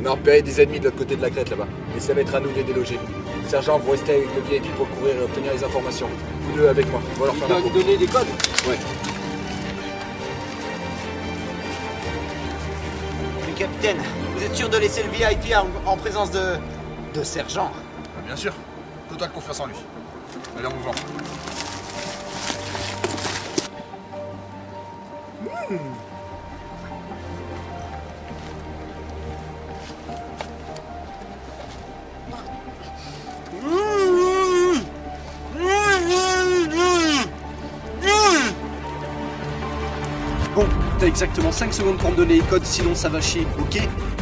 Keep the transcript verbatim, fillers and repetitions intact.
a repéré des ennemis de l'autre côté de la crête là-bas. Et ça va être à nous de les déloger. Sergent, vous restez avec le V I P pour courir et obtenir les informations. Vous deux avec moi, on va leur faire la Tu dois donner des codes? Ouais. Mais capitaine, vous êtes sûr de laisser le V I P en, en présence de... de sergent? Bah, bien sûr. Totale confiance en lui. Allez, en mouvement. Mmh. Bon, t'as exactement cinq secondes pour me donner les codes, sinon ça va chier, ok?